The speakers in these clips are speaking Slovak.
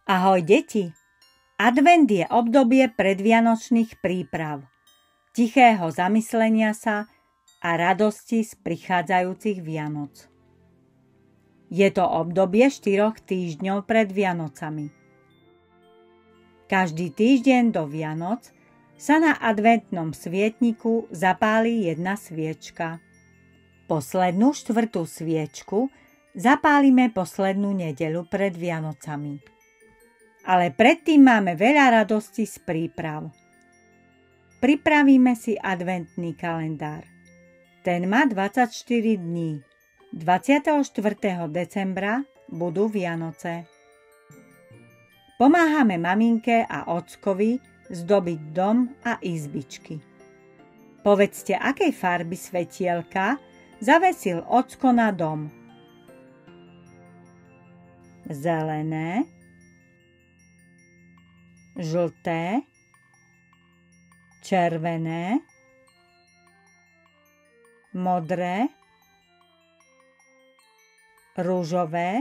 Ahoj deti! Advent je obdobie predvianočných príprav, tichého zamyslenia sa a radosti z prichádzajúcich Vianoc. Je to obdobie 4 týždňov pred Vianocami. Každý týždeň do Vianoc sa na adventnom svietniku zapáli jedna sviečka. Poslednú 4. sviečku zapálime poslednú nedeľu pred Vianocami. Ale predtým máme veľa radosti z príprav. Pripravíme si adventný kalendár. Ten má 24 dní. 24. decembra budú Vianoce. Pomáhame maminke a ockovi zdobiť dom a izbičky. Povedzte, akej farby svetielka zavesil ocko na dom. Zelené, žlté, červené, modré, ružové,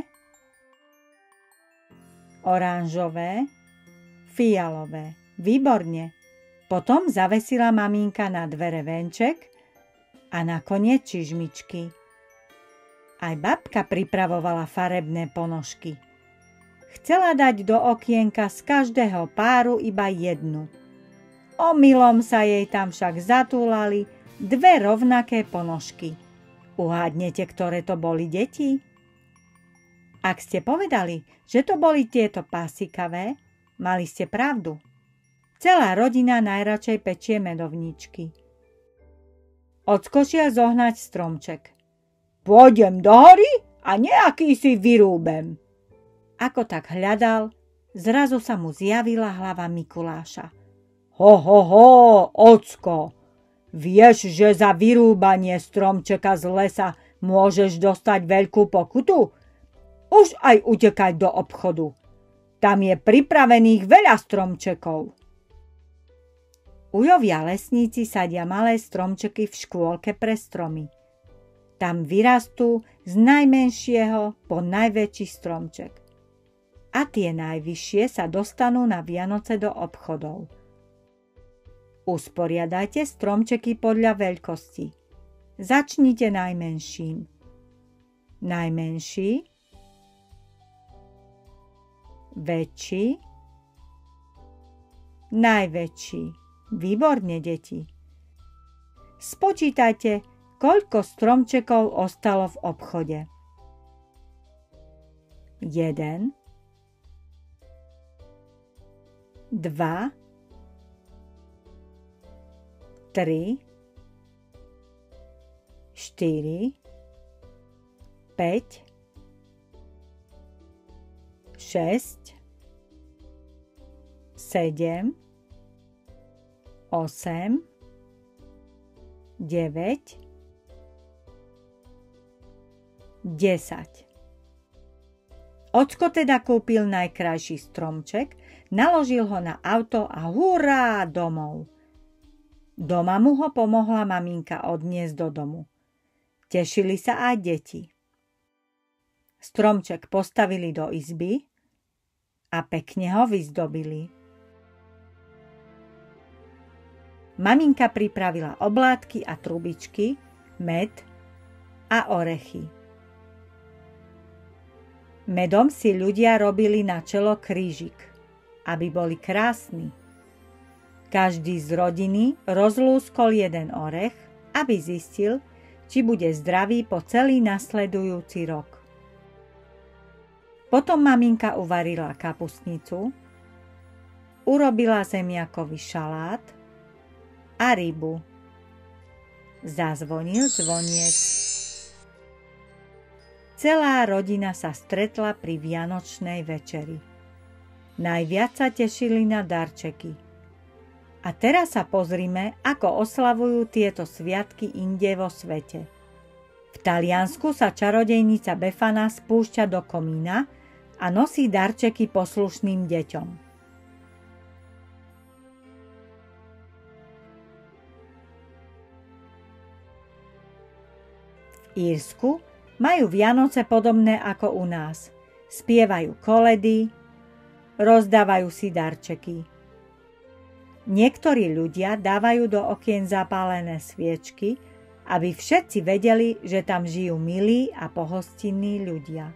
oranžové, fialové. Výborne. Potom zavesila maminka na dvere venček a nakoniec čižmičky. Aj babka pripravovala farebné ponožky. Chcela dať do okienka z každého páru iba jednu. Omylom sa jej tam však zatúlali 2 rovnaké ponožky. Uhádnete, ktoré to boli, deti? Ak ste povedali, že to boli tieto pásikavé, mali ste pravdu. Celá rodina najradšej pečie medovničky. Odskočia zohnať stromček. Pôjdem do hory a nejaký si vyrúbem. Ako tak hľadal, zrazu sa mu zjavila hlava Mikuláša. Ho, ocko, vieš, že za vyrúbanie stromčeka z lesa môžeš dostať veľkú pokutu? Už aj utekať do obchodu. Tam je pripravených veľa stromčekov. Ujovia lesníci sadia malé stromčeky v škôlke pre stromy. Tam vyrastú z najmenšieho po najväčší stromček. A tie najvyššie sa dostanú na Vianoce do obchodov. Usporiadajte stromčeky podľa veľkosti. Začnite najmenším. Najmenší, väčší, najväčší. Výborne, deti. Spočítajte, koľko stromčekov ostalo v obchode. 1, 2, 3, 4, 5, 6, 7, 8, 9, 10. Ocko teda kúpil najkrajší stromček, naložil ho na auto a hurá domov. Doma mu ho pomohla maminka odniesť do domu. Tešili sa aj deti. Stromček postavili do izby a pekne ho vyzdobili. Maminka pripravila oblátky a trubičky, med a orechy. Medom si ľudia robili na čelo krížik, aby boli krásni. Každý z rodiny rozlúskol jeden orech, aby zistil, či bude zdravý po celý nasledujúci rok. Potom maminka uvarila kapustnicu, urobila zemiakový šalát a rybu. Zazvonil zvoniec. Celá rodina sa stretla pri vianočnej večeri. Najviac sa tešili na darčeky. A teraz sa pozrime, ako oslavujú tieto sviatky inde vo svete. V Taliansku sa čarodejnica Befana spúšťa do komína a nosí darčeky poslušným deťom. V Írsku majú Vianoce podobné ako u nás. Spievajú koledy, rozdávajú si darčeky. Niektorí ľudia dávajú do okien zapálené sviečky, aby všetci vedeli, že tam žijú milí a pohostinní ľudia.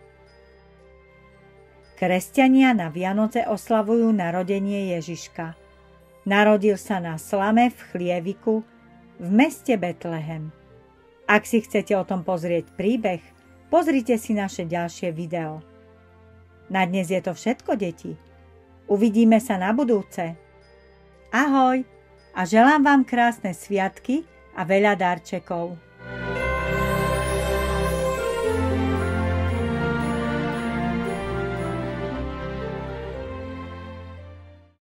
Kresťania na Vianoce oslavujú narodenie Ježiška. Narodil sa na slame v chlieviku v meste Betlehem. Ak si chcete o tom pozrieť príbeh, pozrite si naše ďalšie video. Na dnes je to všetko, deti. Uvidíme sa na budúce. Ahoj a želám vám krásne sviatky a veľa darčekov.